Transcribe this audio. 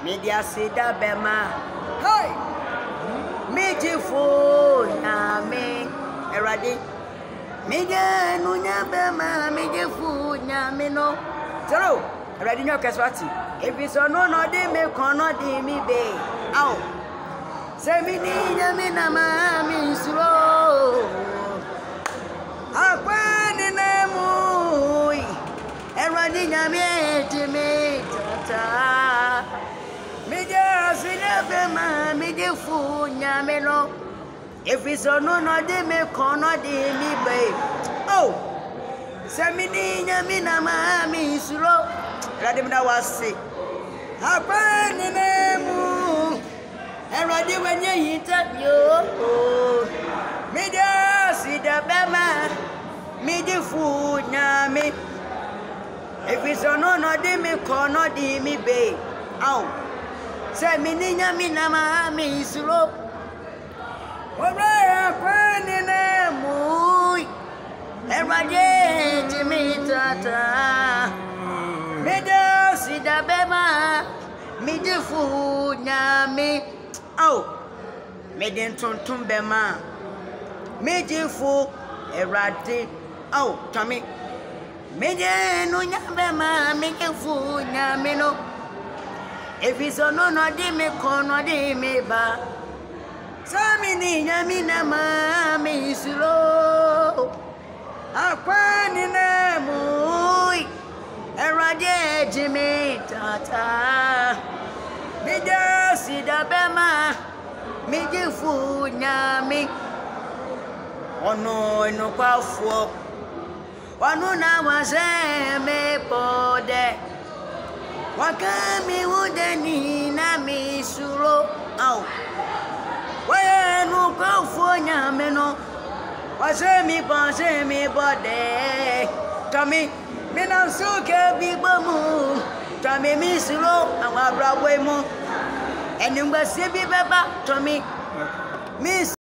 Media sida bema. Hey! Mijifo nyame. Eradi. Media nunya bema. Mijifo nyame no. Zero. Eradi nyo keswati. If it's no di me kono di mi be. Ow. Se mi ni nyame na ma mi suro. Akwa ni na mu. Eradi nyame ti me tata. Media sida bema. Mijifo nyame no. If it's no di me kono di mi be. Oh. Se mi ni nyame na ma mi suro. Radimna wasi. Apa ni nemu? Eradi wenye hita yo. Media sida bema. Mijifu nyame. If it's no di me kono di mi be. Ow. Se mi ni nyame na ma mi suro. Ora apa ni nemu? Eradi jimi tata. Media sida bema. Mijifu nyame. Oh. Medin tuntum bema. Mijifu eradi. Oh, Tommy. Media no nyabema. Mijifu nyame no. If it's no di me kono di me ba. Sami ni nyame na ma mi suro. Akwa ni nemu. Erade jimi tata. Media sida bema. Mijifu nyame. Ono eno kwafo. Wanu na wazeme pode. Wakami udeni na misuro. Au. Wenu kwafo nyame no. Wazemi bode. Tommy. Mina suke bibamu. Tommy misuro awabra wemu. Enumba sebi beba Tommy. Miss